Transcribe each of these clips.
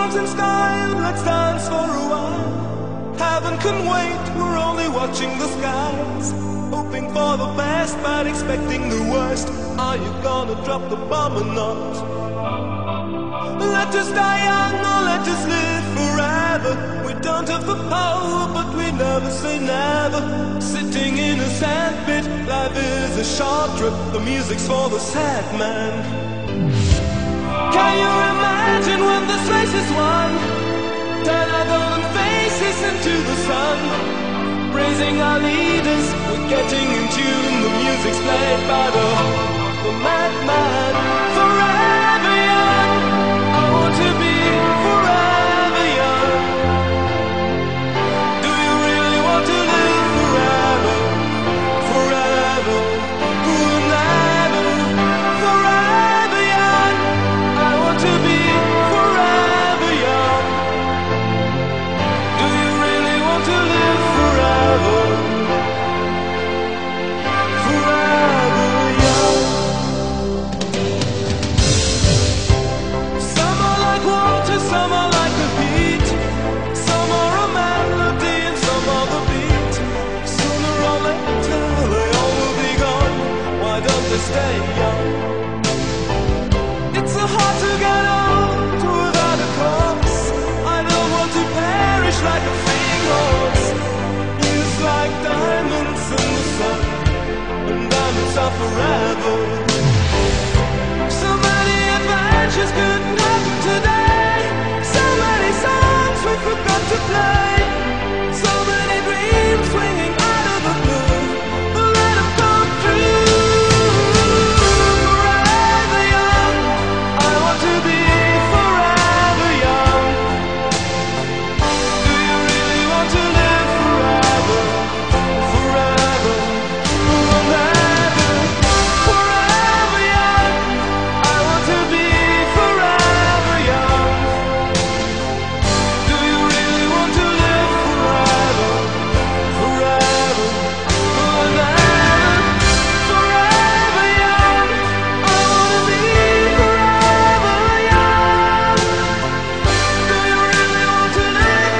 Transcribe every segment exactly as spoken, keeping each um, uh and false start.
clouds and sky, let's dance for a while. Heaven can wait, we're only watching the skies, hoping for the best but expecting the worst. Are you gonna drop the bomb or not? Let us die young or let us live forever. We don't have the power but we never say never. Sitting in a sandpit, life is a short trip. The music's for the sad man. Can you imagine when this race is won? Turn our golden faces into the sun, praising our leaders, we're getting in tune. The music's played by the, the madman. Forever young, I want to be forever young. Do you really want to live forever? Forever, forever, forever young. I want to be forever young. Do you really want to live forever? Forever young. Some are like water, some are like a beat. Some are a melody and some are the beat. Sooner or later they all will be gone. Why don't they stay young? It's so hard to get old without a cause. I don't want to perish like a fleeing horse. It's like diamonds in the sun, and diamonds are forever. So many adventures couldn't happen today. So many songs we forgot to play. So many dreams swinging out of the blue. Let them come true. Forever young, I want to be forever young. Do you really want to live forever? Forever, forever, forever young. I want to be forever young. Do you really want to live forever? Forever, forever, forever young. I want to be forever young. Do you really want to live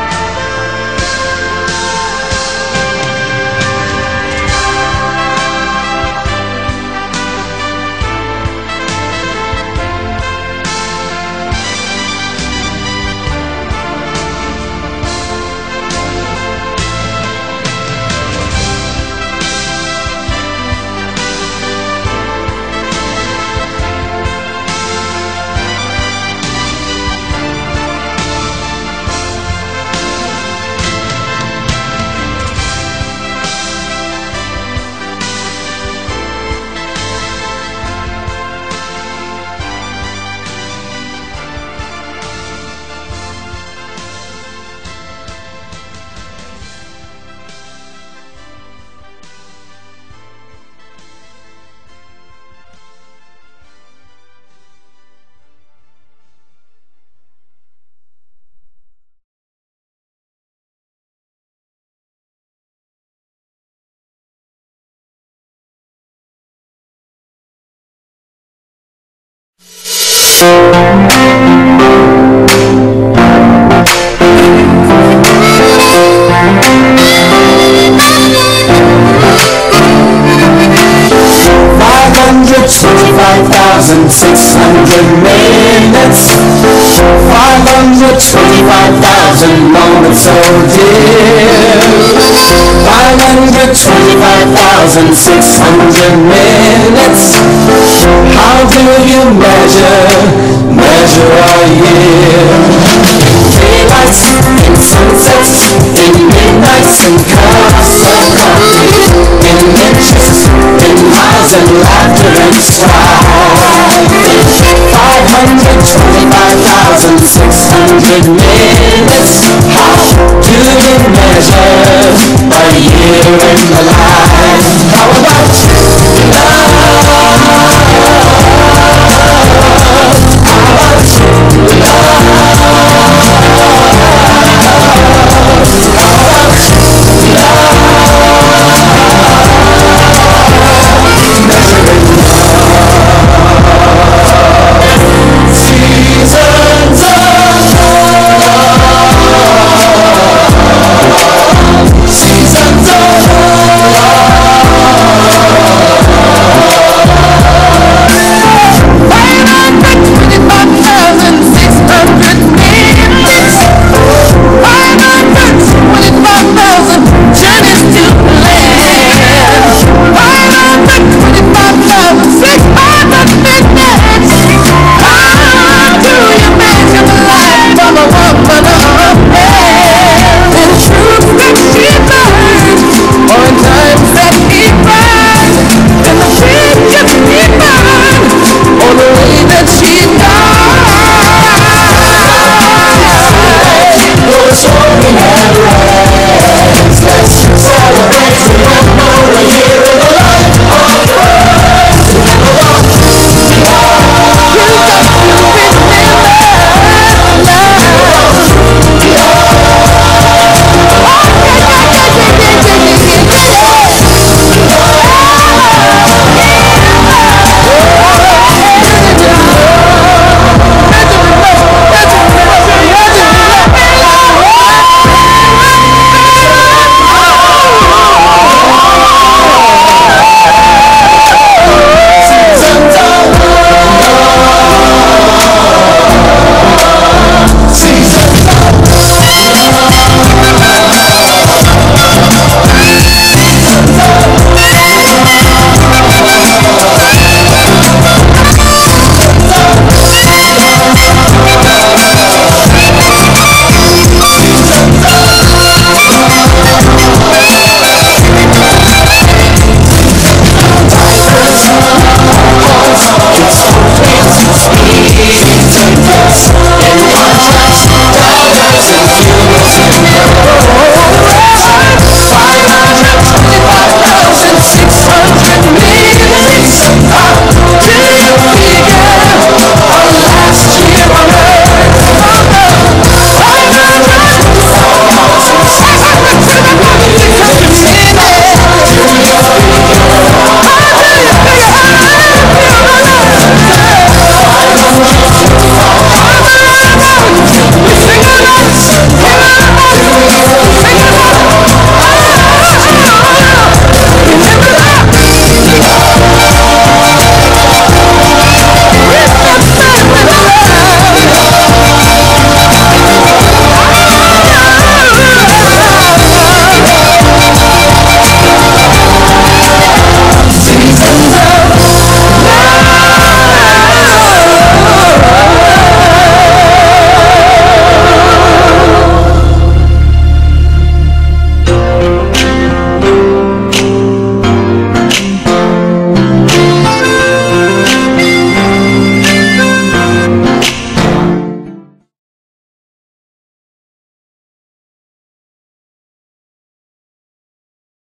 twenty-five thousand six hundred minutes, five hundred twenty-five thousand moments, oh dear. Five hundred twenty-five thousand six hundred minutes. How do you measure, measure a year? Daylights, in sunsets, in midnights, in cups of coffee, in inches, in miles, and laughter and strife. Five hundred twenty-five thousand six hundred minutes. How do you measure a year in the life?